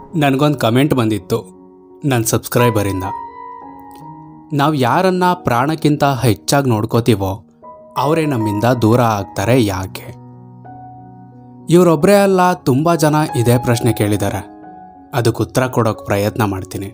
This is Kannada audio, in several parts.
ನನಗೊಂದು ಕಮೆಂಟ್ ಬಂದಿತ್ತು ನನ್ನ ಸಬ್ಸ್ಕ್ರೈಬರಿಂದ. ನಾವು ಯಾರನ್ನ ಪ್ರಾಣಕ್ಕಿಂತ ಹೆಚ್ಚಾಗಿ ನೋಡ್ಕೋತೀವೋ ಅವರೇ ನಮ್ಮಿಂದ ದೂರ ಆಗ್ತಾರೆ ಯಾಕೆ? ಇವರೊಬ್ಬರೇ ಅಲ್ಲ, ತುಂಬ ಜನ ಇದೇ ಪ್ರಶ್ನೆ ಕೇಳಿದ್ದಾರೆ. ಅದಕ್ಕೆ ಉತ್ತರ ಕೊಡೋಕೆ ಪ್ರಯತ್ನ ಮಾಡ್ತೀನಿ.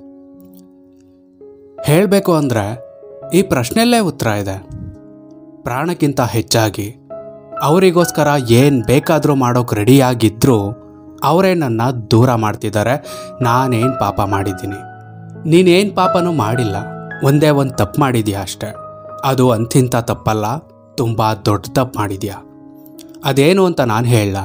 ಹೇಳಬೇಕು ಅಂದರೆ ಈ ಪ್ರಶ್ನೆಯಲ್ಲೇ ಉತ್ತರ ಇದೆ. ಪ್ರಾಣಕ್ಕಿಂತ ಹೆಚ್ಚಾಗಿ ಅವರಿಗೋಸ್ಕರ ಏನು ಬೇಕಾದರೂ ಮಾಡೋಕೆ ರೆಡಿಯಾಗಿದ್ದರೂ ಅವರೇ ನನ್ನ ದೂರ ಮಾಡ್ತಿದ್ದಾರೆ. ನಾನೇನು ಪಾಪ ಮಾಡಿದ್ದೀನಿ? ನೀನೇನು ಪಾಪನೂ ಮಾಡಿಲ್ಲ, ಒಂದೇ ಒಂದು ತಪ್ಪು ಮಾಡಿದ್ಯಾ ಅಷ್ಟೆ. ಅದು ಅಂತಿಂಥ ತಪ್ಪಲ್ಲ, ತುಂಬ ದೊಡ್ಡ ತಪ್ಪು ಮಾಡಿದ್ಯಾ. ಅದೇನು ಅಂತ ನಾನು ಹೇಳಲ್ಲ.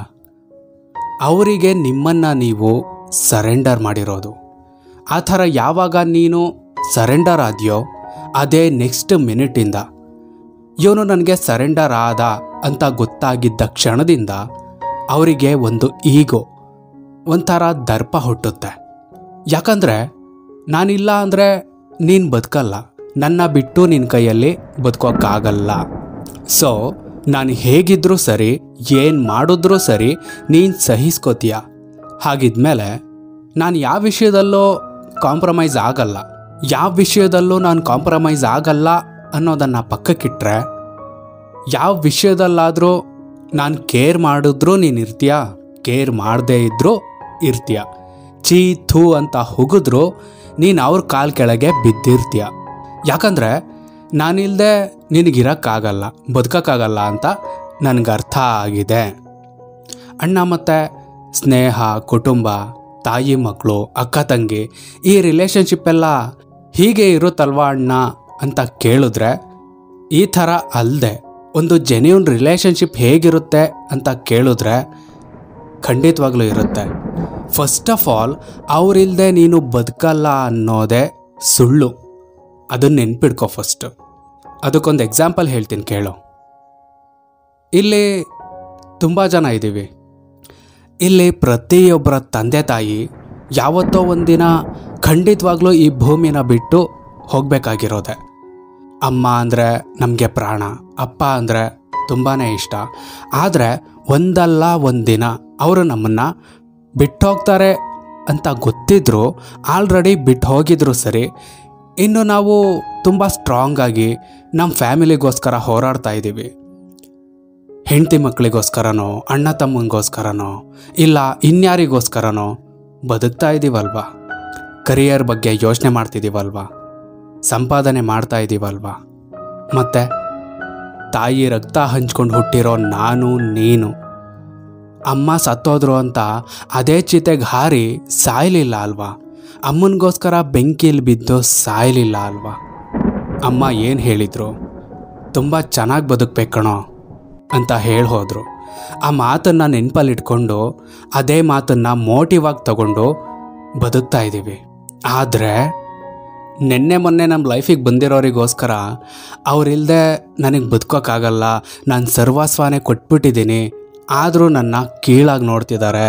ಅವರಿಗೆ ನಿಮ್ಮನ್ನು ನೀವು ಸರೆಂಡರ್ ಮಾಡಿರೋದು. ಆ ಥರ ಯಾವಾಗ ನೀನು ಸರೆಂಡರ್ ಆದ್ಯೋ ಅದೇ ನೆಕ್ಸ್ಟ್ ಮಿನಿಟಿಂದ ಇವನು ನನಗೆ ಸರೆಂಡರ್ ಆದ ಅಂತ ಗೊತ್ತಾಗಿದ್ದ ಕ್ಷಣದಿಂದ ಅವರಿಗೆ ಒಂದು ಈಗೋ, ಒಂಥರ ದರ್ಪ ಹುಟ್ಟುತ್ತೆ. ಯಾಕಂದರೆ ನಾನಿಲ್ಲ ಅಂದರೆ ನೀನು ಬದುಕಲ್ಲ, ನನ್ನ ಬಿಟ್ಟು ನಿನ್ನ ಕೈಯಲ್ಲಿ ಬದುಕೋಕ್ಕಾಗಲ್ಲ. ಸೊ ನಾನು ಹೇಗಿದ್ರೂ ಸರಿ, ಏನು ಮಾಡಿದ್ರೂ ಸರಿ ನೀನು ಸಹಿಸ್ಕೋತೀಯ. ಹಾಗಿದ್ಮೇಲೆ ನಾನು ಯಾವ ವಿಷಯದಲ್ಲೂ ಕಾಂಪ್ರಮೈಸ್ ಆಗಲ್ಲ. ಯಾವ ವಿಷಯದಲ್ಲೂ ನಾನು ಕಾಂಪ್ರಮೈಸ್ ಆಗಲ್ಲ ಅನ್ನೋದನ್ನು ಪಕ್ಕಕ್ಕಿಟ್ರೆ, ಯಾವ ವಿಷಯದಲ್ಲಾದರೂ ನಾನು ಕೇರ್ ಮಾಡಿದ್ರೂ ನೀನು ಇರ್ತೀಯ, ಕೇರ್ ಮಾಡದೇ ಇದ್ದರೂ ಇರ್ತೀಯ. ಚೀ ಥೂ ಅಂತ ಹುಗಿದ್ರೂ ನೀನು ಅವ್ರ ಕಾಲು ಕೆಳಗೆ ಬಿದ್ದಿರ್ತೀಯ. ಯಾಕಂದರೆ ನಾನಿಲ್ಲದೆ ನಿನಗಿರೋಕ್ಕಾಗಲ್ಲ, ಬದುಕೋಕ್ಕಾಗಲ್ಲ ಅಂತ ನನಗೆ ಅರ್ಥ ಆಗಿದೆ. ಅಣ್ಣ ಮತ್ತು ಸ್ನೇಹ, ಕುಟುಂಬ, ತಾಯಿ ಮಕ್ಕಳು, ಅಕ್ಕ ತಂಗಿ, ಈ ರಿಲೇಷನ್ಶಿಪ್ಪೆಲ್ಲ ಹೀಗೆ ಇರುತ್ತಲ್ವಾ ಅಣ್ಣ ಅಂತ ಕೇಳಿದ್ರೆ, ಈ ಥರ ಅಲ್ಲದೆ ಒಂದು ಜೆನ್ಯೂನ್ ರಿಲೇಷನ್ಶಿಪ್ ಹೇಗಿರುತ್ತೆ ಅಂತ ಕೇಳಿದ್ರೆ ಖಂಡಿತವಾಗ್ಲೂ ಇರುತ್ತೆ. ಫಸ್ಟ್ ಆಫ್ ಆಲ್ ಅವರಿಲ್ಲದೆ ನೀನು ಬದುಕಲ್ಲ ಅನ್ನೋದೇ ಸುಳ್ಳು. ಅದನ್ನು ನೆನ್ಪಿಡ್ಕೊ ಫಸ್ಟು. ಅದಕ್ಕೊಂದು ಎಕ್ಸಾಂಪಲ್ ಹೇಳ್ತೀನಿ ಕೇಳು. ಇಲ್ಲಿ ತುಂಬ ಜನ ಇದ್ದೀವಿ. ಇಲ್ಲಿ ಪ್ರತಿಯೊಬ್ಬರ ತಂದೆ ತಾಯಿ ಯಾವತ್ತೋ ಒಂದಿನ ಖಂಡಿತವಾಗ್ಲೂ ಈ ಭೂಮಿನ ಬಿಟ್ಟು ಹೋಗಬೇಕಾಗಿರೋದೆ. ಅಮ್ಮ ಅಂದರೆ ನಮಗೆ ಪ್ರಾಣ, ಅಪ್ಪ ಅಂದರೆ ತುಂಬಾ ಇಷ್ಟ. ಆದರೆ ಒಂದಲ್ಲ ಒಂದಿನ ಅವರು ನಮ್ಮನ್ನು ಬಿಟ್ಟು ಹೋಗ್ತಾರೆ ಅಂತ ಗೊತ್ತಿದ್ರು, ಆಲ್ರೆಡಿ ಬಿಟ್ಟು ಹೋಗಿದ್ರು ಸರಿ, ಇನ್ನು ನಾವು ತುಂಬ ಸ್ಟ್ರಾಂಗಾಗಿ ನಮ್ಮ ಫ್ಯಾಮಿಲಿಗೋಸ್ಕರ ಹೋರಾಡ್ತಾ ಇದ್ದೀವಿ. ಹೆಂಡತಿ ಮಕ್ಕಳಿಗೋಸ್ಕರನೋ, ಅಣ್ಣ ತಮ್ಮನಿಗೋಸ್ಕರನೋ, ಇಲ್ಲ ಇನ್ಯಾರಿಗೋಸ್ಕರನೋ ಬದುಕ್ತಾ ಇದ್ದೀವಲ್ವ. ಕರಿಯರ್ ಬಗ್ಗೆ ಯೋಚನೆ ಮಾಡ್ತಿದ್ದೀವಲ್ವ, ಸಂಪಾದನೆ ಮಾಡ್ತಾ ಇದ್ದೀವಲ್ವ. ಮತ್ತು ತಾಯಿ ರಕ್ತ ಹಂಚ್ಕೊಂಡು ಹುಟ್ಟಿರೋ ನಾನು ನೀನು ಅಮ್ಮ ಸತ್ತೋದ್ರು ಅಂತ ಅದೇ ಚಿತೆಗೆ ಹಾರಿ ಸಾಯಲಿಲ್ಲ ಅಲ್ವಾ? ಅಮ್ಮನಿಗೋಸ್ಕರ ಬೆಂಕಿಲಿ ಬಿದ್ದು ಸಾಯಲಿಲ್ಲ ಅಲ್ವಾ? ಅಮ್ಮ ಏನು ಹೇಳಿದರು? ತುಂಬ ಚೆನ್ನಾಗಿ ಬದುಕಬೇಕಣೋ ಅಂತ ಹೋದರು. ಆ ಮಾತನ್ನು ನೆನಪಲ್ಲಿಟ್ಕೊಂಡು ಅದೇ ಮಾತನ್ನು ಮೋಟಿವ್ ಆಗಿ ತಗೊಂಡು ಬದುಕ್ತಾ ಇದ್ದೀವಿ. ಆದರೆ ನೆನ್ನೆ ಮೊನ್ನೆ ನಮ್ಮ ಲೈಫಿಗೆ ಬಂದಿರೋರಿಗೋಸ್ಕರ ಅವರಿಲ್ಲದೆ ನನಗೆ ಬದುಕೋಕ್ಕಾಗಲ್ಲ, ನಾನು ಸರ್ವಸ್ವನೇ ಕೊಟ್ಬಿಟ್ಟಿದ್ದೀನಿ, ಆದರೂ ನನ್ನ ಕೀಳಾಗಿ ನೋಡ್ತಿದ್ದಾರೆ.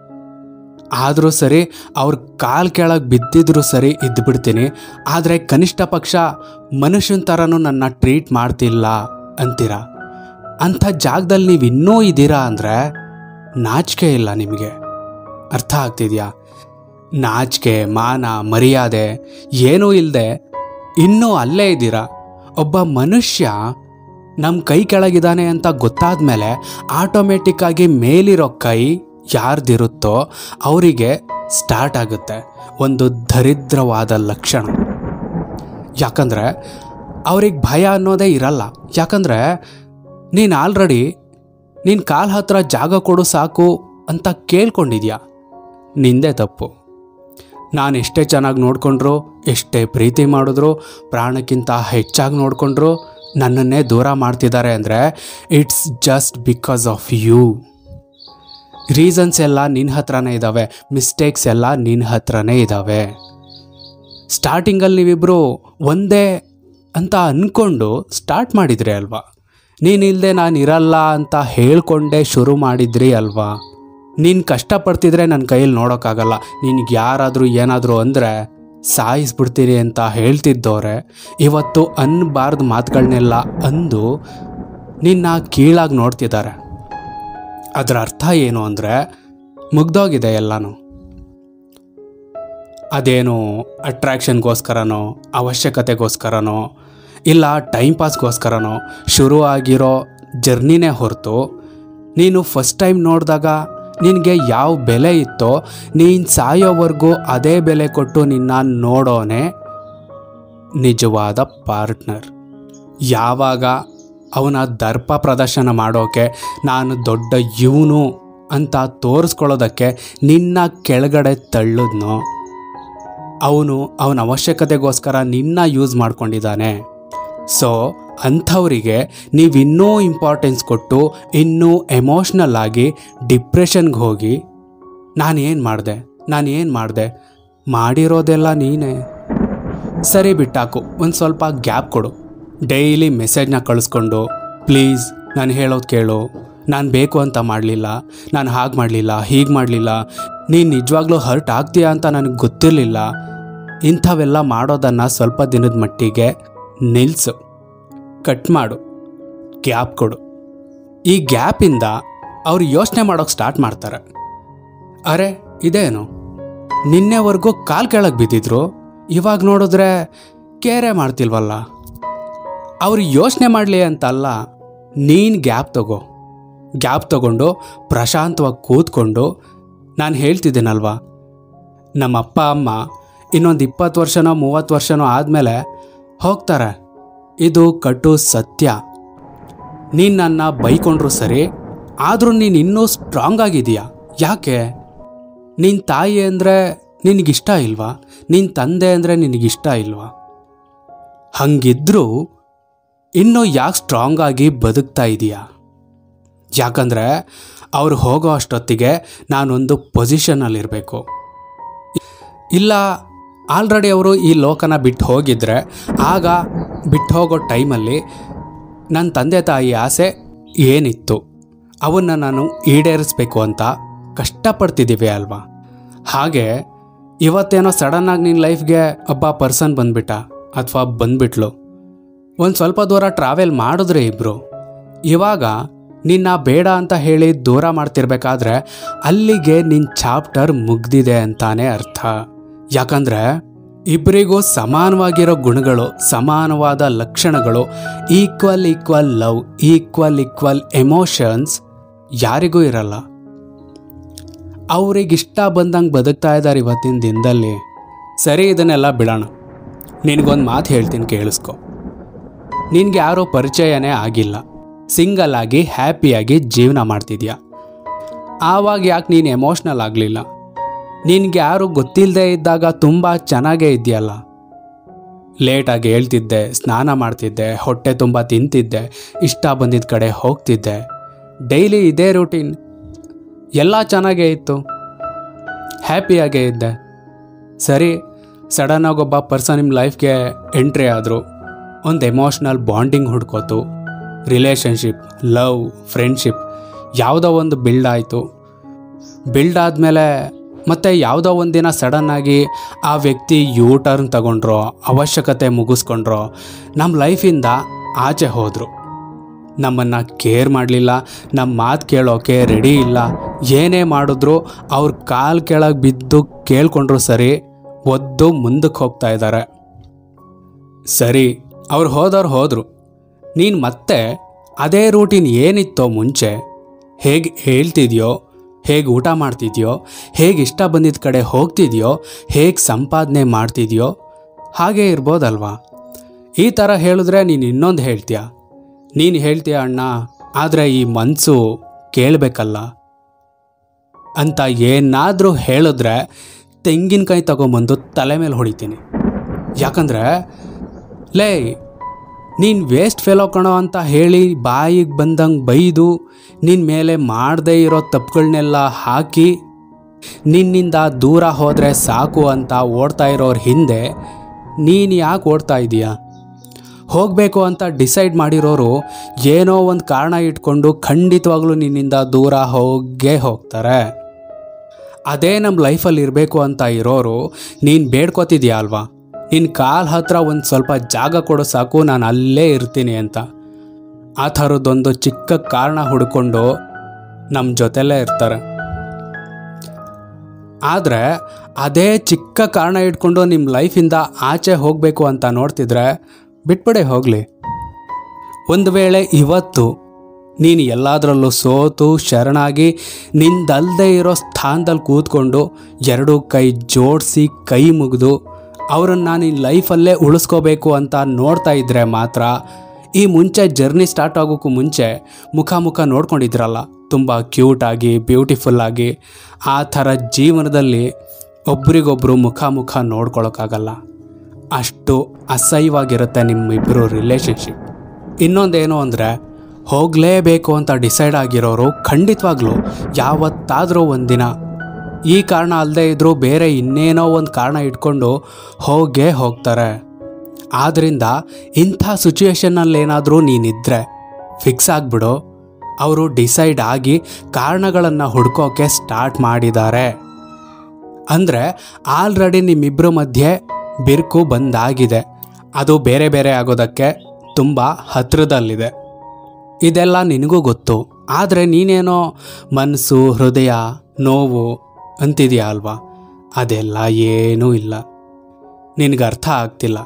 ಆದರೂ ಸರಿ, ಅವ್ರ ಕಾಲು ಕೆಳಗೆ ಬಿದ್ದಿದ್ರೂ ಸರಿ ಇದ್ದುಬಿಡ್ತೀನಿ, ಆದರೆ ಕನಿಷ್ಠ ಪಕ್ಷ ಮನುಷ್ಯನ ಥರನೂ ನನ್ನ ಟ್ರೀಟ್ ಮಾಡ್ತಿಲ್ಲ ಅಂತೀರ. ಅಂಥ ಜಾಗದಲ್ಲಿ ನೀವು ಇನ್ನೂ ಇದ್ದೀರಾ ಅಂದರೆ ನಾಚಿಕೆ ಇಲ್ಲ ನಿಮಗೆ. ಅರ್ಥ ಆಗ್ತಿದೆಯಾ? ನಾಚಿಕೆ, ಮಾನ, ಮರ್ಯಾದೆ ಏನೂ ಇಲ್ಲದೆ ಇನ್ನೂ ಅಲ್ಲೇ ಇದ್ದೀರಾ. ಒಬ್ಬ ಮನುಷ್ಯ ನಮ್ಮ ಕೈ ಕೆಳಗಿದ್ದಾನೆ ಅಂತ ಗೊತ್ತಾದ ಮೇಲೆ ಆಟೋಮೆಟಿಕ್ಕಾಗಿ ಮೇಲಿರೋ ಕೈ ಯಾರ್ದಿರುತ್ತೋ ಅವರಿಗೆ ಸ್ಟಾರ್ಟ್ ಆಗುತ್ತೆ ಒಂದು ದರಿದ್ರವಾದ ಲಕ್ಷಣ. ಯಾಕಂದರೆ ಅವ್ರಿಗೆ ಭಯ ಅನ್ನೋದೇ ಇರಲ್ಲ. ಯಾಕಂದರೆ ನೀನು ಆಲ್ರೆಡಿ ನಿನ್ನ ಕಾಲ ಹತ್ರ ಜಾಗ ಕೊಡು ಸಾಕು ಅಂತ ಕೇಳ್ಕೊಂಡಿದ್ಯಾ. ನಿಂದೇ ತಪ್ಪು. ನಾನು ಎಷ್ಟೇ ಚೆನ್ನಾಗಿ ನೋಡಿಕೊಂಡ್ರು, ಎಷ್ಟೇ ಪ್ರೀತಿ ಮಾಡಿದ್ರು, ಪ್ರಾಣಕ್ಕಿಂತ ಹೆಚ್ಚಾಗಿ ನೋಡಿಕೊಂಡ್ರು ನನ್ನನ್ನೇ ದೂರ ಮಾಡ್ತಿದ್ದಾರೆ ಅಂದರೆ it's just because of you. Reasons ಎಲ್ಲ ನಿನ್ನ ಹತ್ರನೇ ಇದ್ದಾವೆ, ಮಿಸ್ಟೇಕ್ಸ್ ಎಲ್ಲ ನಿನ್ನ ಹತ್ರನೇ ಇದ್ದಾವೆ. ಸ್ಟಾರ್ಟಿಂಗಲ್ಲಿ ನೀವಿಬ್ಬರು ಒಂದೇ ಅಂತ ಅಂದ್ಕೊಂಡು ಸ್ಟಾರ್ಟ್ ಮಾಡಿದ್ರಿ ಅಲ್ವಾ? ನೀನಿಲ್ಲದೆ ನಾನು ಇರಲ್ಲ ಅಂತ ಹೇಳ್ಕೊಂಡೇ ಶುರು ಮಾಡಿದ್ರಿ ಅಲ್ವಾ? ನೀನು ಕಷ್ಟಪಡ್ತಿದ್ರೆ ನನ್ನ ಕೈಯಲ್ಲಿ ನೋಡೋಕ್ಕಾಗಲ್ಲ, ನಿನಗೆ ಯಾರಾದರೂ ಏನಾದರೂ ಅಂದರೆ ಸಾಯಿಸ್ಬಿಡ್ತೀರಿ ಅಂತ ಹೇಳ್ತಿದ್ದವ್ರೆ ಇವತ್ತು ಅನ್ನಬಾರ್ದು ಮಾತುಗಳನ್ನೆಲ್ಲ ಅಂದು ನಿನ್ನ ಕೀಳಾಗಿ ನೋಡ್ತಿದ್ದಾರೆ. ಅದರ ಅರ್ಥ ಏನು ಅಂದರೆ ಮುಗ್ದೋಗಿದೆ ಎಲ್ಲನೂ. ಅದೇನು ಅಟ್ರ್ಯಾಕ್ಷನ್ಗೋಸ್ಕರನೋ ಅವಶ್ಯಕತೆಗೋಸ್ಕರನೋ ಇಲ್ಲ ಟೈಮ್ ಪಾಸ್ಗೋಸ್ಕರನೋ ಶುರು ಆಗಿರೋ ಜರ್ನಿನೇ ಹೊರತು ನೀನು ಫಸ್ಟ್ ಟೈಮ್ ನೋಡಿದಾಗ ನಿನಗೆ ಯಾವ ಬೆಲೆ ಇತ್ತೋ ನೀನು ಸಾಯೋವರೆಗೂ ಅದೇ ಬೆಲೆ ಕೊಟ್ಟು ನಿನ್ನ ನೋಡೋನೇ ನಿಜವಾದ ಪಾರ್ಟ್ನರ್. ಯಾವಾಗ ಅವನ ದರ್ಪ ಪ್ರದರ್ಶನ ಮಾಡೋಕ್ಕೆ ನಾನು ದೊಡ್ಡ ಇವನು ಅಂತ ತೋರಿಸ್ಕೊಳ್ಳೋದಕ್ಕೆ ನಿನ್ನ ಕೆಳಗಡೆ ತಳ್ಳಿದ್ನೋ ಅವನ ಅವಶ್ಯಕತೆಗೋಸ್ಕರ ನಿನ್ನ ಯೂಸ್ ಮಾಡ್ಕೊಂಡಿದ್ದಾನೆ. ಸೊ ಅಂಥವರಿಗೆ ನೀವಿನ್ನೂ ಇಂಪಾರ್ಟೆನ್ಸ್ ಕೊಟ್ಟು ಇನ್ನೂ ಎಮೋಷ್ನಲ್ ಆಗಿ ಡಿಪ್ರೆಷನ್ಗೆ ಹೋಗಿ ನಾನೇನು ಮಾಡಿದೆ ಮಾಡಿರೋದೆಲ್ಲ ನೀನೇ. ಸರಿ ಬಿಟ್ಟಾಕು, ಒಂದು ಸ್ವಲ್ಪ ಗ್ಯಾಪ್ ಕೊಡು. ಡೈಲಿ ಮೆಸೇಜ್ನ ಕಳಿಸ್ಕೊಂಡು ಪ್ಲೀಸ್ ನಾನು ಹೇಳೋದು ಕೇಳು, ನಾನು ಬೇಕು ಅಂತ ಮಾಡಲಿಲ್ಲ, ನಾನು ಹಾಗೆ ಮಾಡಲಿಲ್ಲ ಹೀಗೆ ಮಾಡಲಿಲ್ಲ, ನೀನು ನಿಜವಾಗ್ಲೂ ಹರ್ಟ್ ಆಗ್ತೀಯಾ ಅಂತ ನನಗೆ ಗೊತ್ತಿರಲಿಲ್ಲ, ಇಂಥವೆಲ್ಲ ಮಾಡೋದನ್ನು ಸ್ವಲ್ಪ ದಿನದ ಮಟ್ಟಿಗೆ ನಿಲ್ಲಿಸು, ಕಟ್ ಮಾಡು, ಗ್ಯಾಪ್ ಕೊಡು. ಈ ಗ್ಯಾಪಿಂದ ಅವ್ರು ಯೋಚನೆ ಮಾಡೋಕ್ಕೆ ಸ್ಟಾರ್ಟ್ ಮಾಡ್ತಾರೆ. ಅರೆ ಇದೇನು, ನಿನ್ನೆವರೆಗೂ ಕಾಲು ಕೆಳಗೆ ಬಿದ್ದಿದ್ರು, ಇವಾಗ ನೋಡಿದ್ರೆ ಕೇರೆ ಮಾಡ್ತಿಲ್ವಲ್ಲ. ಅವ್ರು ಯೋಚನೆ ಮಾಡಲಿ ಅಂತಲ್ಲ, ನೀನು ಗ್ಯಾಪ್ ತಗೊಂಡು ಪ್ರಶಾಂತವಾಗಿ ಕೂತ್ಕೊಂಡು ನಾನು ಹೇಳ್ತಿದ್ದೀನಲ್ವ, ನಮ್ಮ ಅಪ್ಪ ಅಮ್ಮ ಇನ್ನೊಂದು 20 ವರ್ಷನೋ 30 ವರ್ಷನೋ ಆದಮೇಲೆ ಹೋಗ್ತಾರೆ, ಇದು ಕಟ್ಟು ಸತ್ಯ. ನೀನು ನನ್ನ ಬೈಕೊಂಡ್ರು ಸರಿ, ಆದರೂ ನೀನು ಇನ್ನೂ ಸ್ಟ್ರಾಂಗ್ ಆಗಿದೆಯಾ. ಯಾಕೆ? ನಿನ್ನ ತಾಯಿ ಅಂದರೆ ನಿನಗಿಷ್ಟ ಇಲ್ವಾ? ನಿನ್ನ ತಂದೆ ಅಂದರೆ ನಿನಗಿಷ್ಟ ಇಲ್ವಾ? ಹಂಗಿದ್ರೂ ಇನ್ನೂ ಯಾಕೆ ಸ್ಟ್ರಾಂಗ್ ಆಗಿ ಬದುಕ್ತಾ ಇದೆಯಾ? ಯಾಕಂದರೆ ಅವ್ರು ಹೋಗೋ ಅಷ್ಟೊತ್ತಿಗೆ ನಾನೊಂದು ಪೊಸಿಷನಲ್ಲಿರಬೇಕು. ಇಲ್ಲ ಆಲ್ರೆಡಿ ಅವರು ಈ ಲೋಕನ ಬಿಟ್ಟು ಹೋಗಿದ್ರೆ ಆಗ ಬಿಟ್ಟು ಹೋಗೋ ಟೈಮಲ್ಲಿ ನನ್ನ ತಂದೆ ತಾಯಿ ಆಸೆ ಏನಿತ್ತು ಅವನ್ನು ನಾನು ಈಡೇರಿಸ್ಬೇಕು ಅಂತ ಕಷ್ಟಪಡ್ತಿದ್ದೀವಿ ಅಲ್ವಾ. ಹಾಗೆ ಇವತ್ತೇನೋ ಸಡನ್ನಾಗಿ ನಿನ್ನ ಲೈಫ್ಗೆ ಒಬ್ಬ ಪರ್ಸನ್ ಬಂದುಬಿಟ್ಟ ಅಥವಾ ಬಂದುಬಿಟ್ಲು, ಒಂದು ಸ್ವಲ್ಪ ದೂರ ಟ್ರಾವೆಲ್ ಮಾಡಿದ್ರೆ ಇಬ್ಬರು, ಇವಾಗ ನಿನ್ನ ಬೇಡ ಅಂತ ಹೇಳಿ ದೂರ ಮಾಡ್ತಿರ್ಬೇಕಾದ್ರೆ ಅಲ್ಲಿಗೆ ನಿನ್ನ ಚಾಪ್ಟರ್ ಮುಗ್ದಿದೆ ಅಂತಾನೆ ಅರ್ಥ. ಯಾಕಂದರೆ ಇಬ್ಬರಿಗೂ ಸಮಾನವಾಗಿರೋ ಗುಣಗಳು, ಸಮಾನವಾದ ಲಕ್ಷಣಗಳು, ಈಕ್ವಲ್ ಲವ್, ಈಕ್ವಲ್ ಎಮೋಷನ್ಸ್ ಯಾರಿಗೂ ಇರಲ್ಲ. ಅವ್ರಿಗಿಷ್ಟ ಬಂದಂಗೆ ಬದುಕ್ತಾ ಇದ್ದಾರೆ ಇವತ್ತಿನ ದಿನದಲ್ಲಿ. ಸರಿ, ಇದನ್ನೆಲ್ಲ ಬಿಡೋಣ. ನಿನಗೊಂದು ಮಾತು ಹೇಳ್ತೀನಿ, ಕೇಳಿಸ್ಕೊ. ನಿನಗೆ ಯಾರೂ ಪರಿಚಯನೇ ಆಗಿಲ್ಲ, ಸಿಂಗಲ್ ಆಗಿ ಹ್ಯಾಪಿಯಾಗಿ ಜೀವನ ಮಾಡ್ತಿದ್ಯಾ. ಆವಾಗ ಯಾಕೆ ನೀನು ಎಮೋಷ್ನಲ್ ಆಗಲಿಲ್ಲ? ನಿನಗೆ ಯಾರು ಗೊತ್ತಿಲ್ಲದೆ ಇದ್ದಾಗ ತುಂಬ ಚೆನ್ನಾಗೇ ಇದೆಯಲ್ಲ. ಲೇಟಾಗಿ ಹೇಳ್ತಿದ್ದೆ, ಸ್ನಾನ ಮಾಡ್ತಿದ್ದೆ, ಹೊಟ್ಟೆ ತುಂಬ ತಿಂತಿದ್ದೆ, ಇಷ್ಟ ಬಂದಿದ್ದ ಕಡೆ ಹೋಗ್ತಿದ್ದೆ, ಡೈಲಿ ಇದೇ ರೂಟೀನ್, ಎಲ್ಲ ಚೆನ್ನಾಗೇ ಇತ್ತು, ಹ್ಯಾಪಿಯಾಗೇ ಇದ್ದೆ. ಸರಿ, ಸಡನ್ನಾಗಿ ಒಬ್ಬ ಪರ್ಸನ್ ನಿಮ್ಮ ಲೈಫ್ಗೆ ಎಂಟ್ರಿ ಆದರು, ಒಂದು ಎಮೋಷ್ನಲ್ ಬಾಂಡಿಂಗ್ ಹುಡ್ಕೋತು, ರಿಲೇಷನ್ಶಿಪ್, ಲವ್, ಫ್ರೆಂಡ್ಶಿಪ್ ಯಾವುದೋ ಒಂದು ಬಿಲ್ಡ್ ಆಯಿತು. ಬಿಲ್ಡ್ ಆದಮೇಲೆ ಮತ್ತು ಯಾವುದೋ ಒಂದಿನ ಸಡನ್ನಾಗಿ ಆ ವ್ಯಕ್ತಿ ಯೂ ಟರ್ನ್ ತಗೊಂಡ್ರೋ, ಅವಶ್ಯಕತೆ ಮುಗಿಸ್ಕೊಂಡ್ರೋ, ನಮ್ಮ ಲೈಫಿಂದ ಆಚೆ ಹೋದರು. ನಮ್ಮನ್ನು ಕೇರ್ ಮಾಡಲಿಲ್ಲ, ನಮ್ಮ ಮಾತು ಕೇಳೋಕೆ ರೆಡಿ ಇಲ್ಲ, ಏನೇ ಮಾಡಿದ್ರು ಅವ್ರ ಕಾಲು ಕೆಳಗೆ ಬಿದ್ದು ಕೇಳ್ಕೊಂಡ್ರು ಸರಿ, ಒದ್ದು ಮುಂದಕ್ಕೆ ಹೋಗ್ತಾ ಇದ್ದಾರೆ. ಸರಿ, ಅವ್ರು ಹೋದರು. ನೀನು ಮತ್ತೆ ಅದೇ ರೂಟೀನ್ ಏನಿತ್ತೋ ಮುಂಚೆ, ಹೇಗೆ ಹೇಳ್ತಿದ್ಯೋ, ಹೇಗೆ ಊಟ ಮಾಡ್ತಿದ್ಯೋ, ಹೇಗೆ ಇಷ್ಟ ಬಂದಿದ್ದ ಕಡೆ ಹೋಗ್ತಿದ್ಯೋ, ಹೇಗೆ ಸಂಪಾದನೆ ಮಾಡ್ತಿದ್ಯೋ ಹಾಗೇ ಇರ್ಬೋದಲ್ವಾ. ಈ ಥರ ಹೇಳಿದ್ರೆ ನೀನು ಇನ್ನೊಂದು ಹೇಳ್ತೀಯ. ನೀನು ಹೇಳ್ತೀಯ ಅಣ್ಣ, ಆದರೆ ಈ ಮನಸ್ಸು ಕೇಳಬೇಕಲ್ಲ ಅಂತ ಏನಾದರೂ ಹೇಳಿದ್ರೆ ತೆಂಗಿನಕಾಯಿ ತಗೊಂಬಂದು ತಲೆ ಮೇಲೆ ಹೊಡಿತೀನಿ. ಯಾಕಂದರೆ ಲೇ, ನೀನು ವೇಸ್ಟ್ ಫೆಲೋ ಕಣೋ ಅಂತ ಹೇಳಿ ಬಾಯಿಗೆ ಬಂದಂಗೆ ಬೈದು ನಿನ್ನ ಮೇಲೆ ಮಾಡದೇ ಇರೋ ತಪ್ಪುಗಳನ್ನೆಲ್ಲ ಹಾಕಿ ನಿನ್ನಿಂದ ದೂರ ಹೋದರೆ ಸಾಕು ಅಂತ ಓಡ್ತಾ ಇರೋರ ಹಿಂದೆ ನೀನು ಯಾಕೆ ಓಡ್ತಾ ಇದೀಯಾ? ಹೋಗಬೇಕು ಅಂತ ಡಿಸೈಡ್ ಮಾಡಿರೋರು ಏನೋ ಒಂದು ಕಾರಣ ಇಟ್ಕೊಂಡು ಖಂಡಿತವಾಗ್ಲೂ ನಿನ್ನಿಂದ ದೂರ ಹೋಗೇ ಹೋಗ್ತಾರೆ. ಅದೇ ನಮ್ಮ ಲೈಫಲ್ಲಿ ಇರಬೇಕು ಅಂತ ಇರೋರು ನೀನು ಬೇಡ್ಕೋತಿದ್ಯಾ ಅಲ್ವಾ, ನಿನ್ನ ಕಾಲು ಹತ್ರ ಒಂದು ಸ್ವಲ್ಪ ಜಾಗ ಕೊಡೋ ಸಾಕು, ನಾನು ಅಲ್ಲೇ ಇರ್ತೀನಿ ಅಂತ. ಆ ಥರದ್ದೊಂದು ಚಿಕ್ಕ ಕಾರಣ ಹುಡ್ಕೊಂಡು ನಮ್ಮ ಜೊತೆಲೇ ಇರ್ತಾರೆ. ಆದರೆ ಅದೇ ಚಿಕ್ಕ ಕಾರಣ ಇಟ್ಕೊಂಡು ನಿಮ್ಮ ಲೈಫಿಂದ ಆಚೆ ಹೋಗಬೇಕು ಅಂತ ನೋಡ್ತಿದ್ರೆ ಬಿಟ್ಬಿಡೆ ಹೋಗಲಿ. ಒಂದು ವೇಳೆ ಇವತ್ತು ನೀನು ಎಲ್ಲದರಲ್ಲೂ ಸೋತು ಶರಣಾಗಿ ನಿಂದಲ್ಲದೆ ಇರೋ ಸ್ಥಾನದಲ್ಲಿ ಕೂತ್ಕೊಂಡು ಎರಡೂ ಕೈ ಜೋಡಿಸಿ ಕೈ ಮುಗಿದು ಅವರನ್ನು ನಿನ್ನ ಲೈಫಲ್ಲೇ ಉಳಿಸ್ಕೋಬೇಕು ಅಂತ ನೋಡ್ತಾ ಇದ್ದರೆ ಮಾತ್ರ ಈ ಮುಂಚೆ ಜರ್ನಿ ಸ್ಟಾರ್ಟ್ ಆಗೋಕ್ಕೂ ಮುಂಚೆ ಮುಖ ನೋಡ್ಕೊಂಡಿದ್ರಲ್ಲ, ತುಂಬ ಕ್ಯೂಟಾಗಿ ಬ್ಯೂಟಿಫುಲ್ಲಾಗಿ, ಆ ಥರ ಜೀವನದಲ್ಲಿ ಒಬ್ರಿಗೊಬ್ಬರು ಮುಖ ನೋಡ್ಕೊಳ್ಳೋಕ್ಕಾಗಲ್ಲ. ಅಷ್ಟು ಅಸಹ್ಯವಾಗಿರುತ್ತೆ ನಿಮ್ಮಿಬ್ಬರು ರಿಲೇಷನ್ಶಿಪ್. ಇನ್ನೊಂದೇನು ಅಂದರೆ, ಹೋಗಲೇಬೇಕು ಅಂತ ಡಿಸೈಡ್ ಆಗಿರೋರು ಖಂಡಿತವಾಗ್ಲೂ ಯಾವತ್ತಾದರೂ ಒಂದಿನ ಈ ಕಾರಣ ಅಲ್ಲದೆ ಇದ್ದರೂ ಬೇರೆ ಇನ್ನೇನೋ ಒಂದು ಕಾರಣ ಇಟ್ಕೊಂಡು ಹೋಗೇ ಹೋಗ್ತಾರೆ. ಆದ್ದರಿಂದ ಇಂಥ ಸಿಚುವೇಷನ್ನಲ್ಲೇನಾದರೂ ನೀನಿದ್ದರೆ ಫಿಕ್ಸ್ ಆಗಿಬಿಡು, ಅವರು ಡಿಸೈಡ್ ಆಗಿ ಕಾರಣಗಳನ್ನು ಹುಡ್ಕೋಕೆ ಸ್ಟಾರ್ಟ್ ಮಾಡಿದ್ದಾರೆ ಅಂದರೆ ಆಲ್ರೆಡಿ ನಿಮ್ಮಿಬ್ಬರ ಮಧ್ಯೆ ಬಿರುಕು ಬಂದಾಗಿದೆ. ಅದು ಬೇರೆ ಬೇರೆ ಆಗೋದಕ್ಕೆ ತುಂಬ ಹತ್ತಿರದಲ್ಲಿದೆ. ಇದೆಲ್ಲ ನಿನಗೂ ಗೊತ್ತು. ಆದರೆ ನೀನೇನೋ ಮನಸ್ಸು ಹೃದಯ ನೋವು ಅಂತಿದೆಯಾ ಅಲ್ವಾ? ಅದೆಲ್ಲ ಏನೂ ಇಲ್ಲ, ನಿನಗೆ ಅರ್ಥ ಆಗ್ತಿಲ್ಲ.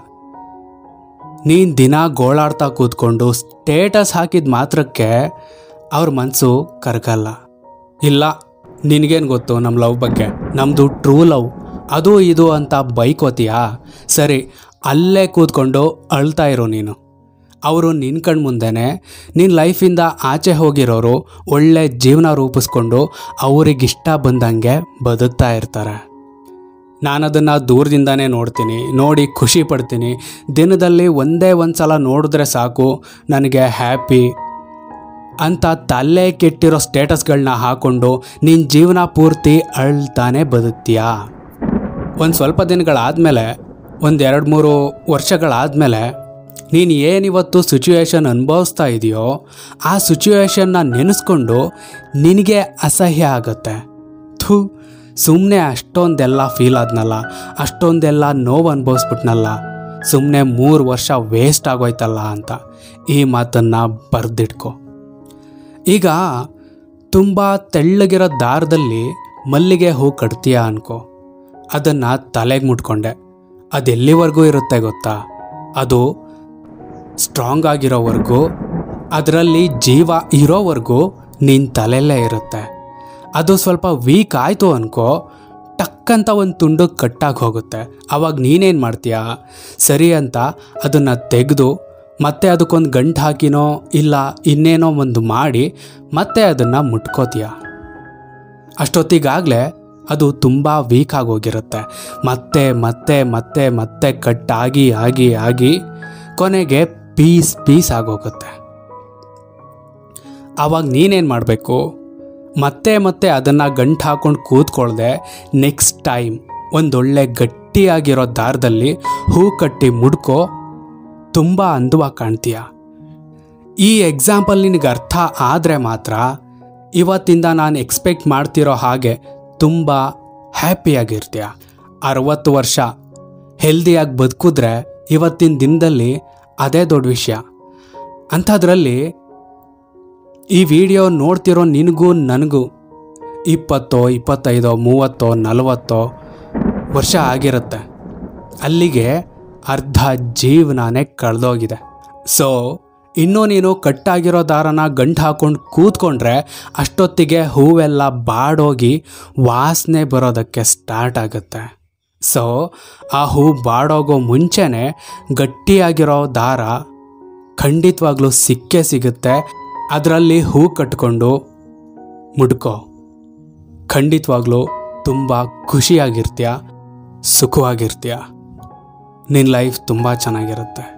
ನೀನು ದಿನ ಗೋಳಾಡ್ತಾ ಕೂತ್ಕೊಂಡು ಸ್ಟೇಟಸ್ ಹಾಕಿದ ಮಾತ್ರಕ್ಕೆ ಅವ್ರ ಮನಸ್ಸು ಕರಗಲ್ಲ. ಇಲ್ಲ, ನಿನಗೇನು ಗೊತ್ತು ನಮ್ಮ ಲವ್ ಬಗ್ಗೆ, ನಮ್ಮದು ಟ್ರೂ ಲವ್ ಅದು ಇದು ಅಂತ ಬೈಕೋತೀಯಾ? ಸರಿ, ಅಲ್ಲೇ ಕೂತ್ಕೊಂಡು ಅಳ್ತಾ ಇರೋ ನೀನು. ಅವರು ನಿನ್ನ ಕಣ್ಣು ಮುಂದೆನೇ ನಿನ್ನ ಲೈಫಿಂದ ಆಚೆ ಹೋಗಿರೋರು ಒಳ್ಳೆ ಜೀವನ ರೂಪಿಸ್ಕೊಂಡು ಅವರಿಗಿಷ್ಟ ಬಂದಂಗೆ ಬದುಕ್ತಾ ಇರ್ತಾರೆ. ನಾನದನ್ನು ದೂರದಿಂದನೇ ನೋಡ್ತೀನಿ, ನೋಡಿ ಖುಷಿ ಪಡ್ತೀನಿ. ದಿನದಲ್ಲಿ ಒಂದೇ ಒಂದು ಸಲ ನೋಡಿದ್ರೆ ಸಾಕು ನನಗೆ ಹ್ಯಾಪಿ ಅಂತ ತಲೆ ಕೆಟ್ಟಿರೋ ಸ್ಟೇಟಸ್ಗಳನ್ನ ಹಾಕ್ಕೊಂಡು ನಿನ್ನ ಜೀವನ ಪೂರ್ತಿ ಅಳ್ತಾನೆ ಬದುಕ್ತೀಯಾ? ಒಂದು ಸ್ವಲ್ಪ ದಿನಗಳಾದಮೇಲೆ, ಒಂದು 2-3 ವರ್ಷಗಳಾದಮೇಲೆ ನೀನು ಏನಿವತ್ತು ಸಿಚುವೇಶನ್ ಅನುಭವಿಸ್ತಾ ಇದೆಯೋ ಆ ಸಿಚುವೇಶನ್ನ ನೆನೆಸ್ಕೊಂಡು ನಿನಗೆ ಅಸಹ್ಯ ಆಗುತ್ತೆ. ಸುಮ್ಮನೆ ಅಷ್ಟೊಂದೆಲ್ಲ ಫೀಲ್ ಆದ್ನಲ್ಲ, ಅಷ್ಟೊಂದೆಲ್ಲ ನೋವು ಅನುಭವಿಸ್ಬಿಟ್ನಲ್ಲ, ಸುಮ್ಮನೆ 3 ವರ್ಷ ವೇಸ್ಟ್ ಆಗೋಯ್ತಲ್ಲ ಅಂತ ಈ ಮಾತನ್ನು ಬರೆದಿಟ್ಕೊ. ಈಗ ತುಂಬ ತೆಳ್ಳಗಿರೋ ದಾರದಲ್ಲಿ ಮಲ್ಲಿಗೆ ಹೂ ಕಟ್ತೀಯ ಅನ್ಕೋ. ಅದನ್ನು ತಲೆಗೆ ಮುಟ್ಕೊಂಡೆ. ಅದೆಲ್ಲಿವರೆಗೂ ಇರುತ್ತೆ ಗೊತ್ತಾ? ಅದು ಸ್ಟ್ರಾಂಗ್ ಆಗಿರೋವರೆಗೂ, ಅದರಲ್ಲಿ ಜೀವ ಇರೋವರೆಗೂ ನಿನ್ನ ತಲೆಯಲ್ಲೇ ಇರುತ್ತೆ. ಅದು ಸ್ವಲ್ಪ ವೀಕ್ ಆಯಿತು ಅನ್ಕೋ, ಟಕ್ಕಂತ ಒಂದು ತುಂಡು ಕಟ್ಟಾಗಿ ಹೋಗುತ್ತೆ. ಆವಾಗ ನೀನೇನು ಮಾಡ್ತೀಯಾ? ಸರಿ ಅಂತ ಅದನ್ನು ತೆಗೆದು ಮತ್ತೆ ಅದಕ್ಕೊಂದು ಗಂಟು ಹಾಕಿನೋ ಇಲ್ಲ ಇನ್ನೇನೋ ಒಂದು ಮಾಡಿ ಮತ್ತೆ ಅದನ್ನು ಮುಟ್ಕೋತೀಯ. ಅಷ್ಟೊತ್ತಿಗಾಗಲೇ ಅದು ತುಂಬ ವೀಕ್ ಆಗೋಗಿರುತ್ತೆ. ಮತ್ತೆ ಮತ್ತೆ ಮತ್ತೆ ಮತ್ತೆ ಕಟ್ಟಾಗಿ ಆಗಿ ಆಗಿ ಕೊನೆಗೆ ಪೀಸ್ ಆಗೋಗುತ್ತೆ. ಆವಾಗ ನೀನೇನು ಮಾಡಬೇಕು? ಮತ್ತೆ ಮತ್ತೆ ಅದನ್ನು ಗಂಟು ಹಾಕ್ಕೊಂಡು ಕೂತ್ಕೊಳ್ದೆ ನೆಕ್ಸ್ಟ್ ಟೈಮ್ ಒಂದೊಳ್ಳೆ ಗಟ್ಟಿಯಾಗಿರೋ ದಾರದಲ್ಲಿ ಹೂ ಕಟ್ಟಿ ಮುಡ್ಕೋ, ತುಂಬ ಅಂದವಾಗಿ ಕಾಣ್ತೀಯ. ಈ ಎಕ್ಸಾಂಪಲ್ ನಿನಗೆ ಅರ್ಥ ಆದರೆ ಮಾತ್ರ ಇವತ್ತಿಂದ ನಾನು ಎಕ್ಸ್ಪೆಕ್ಟ್ ಮಾಡ್ತಿರೋ ಹಾಗೆ ತುಂಬ ಹ್ಯಾಪಿಯಾಗಿರ್ತೀಯ. 60 ವರ್ಷ ಹೆಲ್ದಿಯಾಗಿ ಬದುಕಿದ್ರೆ ಇವತ್ತಿನ ದಿನದಲ್ಲಿ ಅದೇ ದೊಡ್ಡ ವಿಷಯ. ಅಂಥದ್ರಲ್ಲಿ ಈ ವಿಡಿಯೋ ನೋಡ್ತಿರೋ ನಿನಗೂ ನನಗೂ 20, 25, 30, 40 ವರ್ಷ ಆಗಿರುತ್ತೆ. ಅಲ್ಲಿಗೆ ಅರ್ಧ ಜೀವನನೇ ಕಳೆದೋಗಿದೆ. ಸೊ ಇನ್ನೂ ನೀನು ಕಟ್ಟಾಗಿರೋ ದಾರನ ಗಂಟು ಹಾಕ್ಕೊಂಡು ಕೂತ್ಕೊಂಡ್ರೆ ಅಷ್ಟೊತ್ತಿಗೆ ಹೂವೆಲ್ಲ ಬಾಡೋಗಿ ವಾಸನೆ ಬರೋದಕ್ಕೆ ಸ್ಟಾರ್ಟ್ ಆಗುತ್ತೆ. ಸೊ ಆ ಹೂ ಬಾಡೋಗೋ ಮುಂಚೆನೇ ಗಟ್ಟಿಯಾಗಿರೋ ದಾರ ಖಂಡಿತವಾಗ್ಲೂ ಸಿಕ್ಕೇ ಸಿಗುತ್ತೆ. ಅದರಲ್ಲಿ ಹೂ ಕಟ್ಕೊಂಡು ಮುಡ್ಕೋ, ಖಂಡಿತವಾಗ್ಲೂ ತುಂಬ ಖುಷಿಯಾಗಿರ್ತೀಯ, ಸುಖವಾಗಿರ್ತೀಯ. ನಿನ್ನ ಲೈಫ್ ತುಂಬ ಚೆನ್ನಾಗಿರುತ್ತೆ.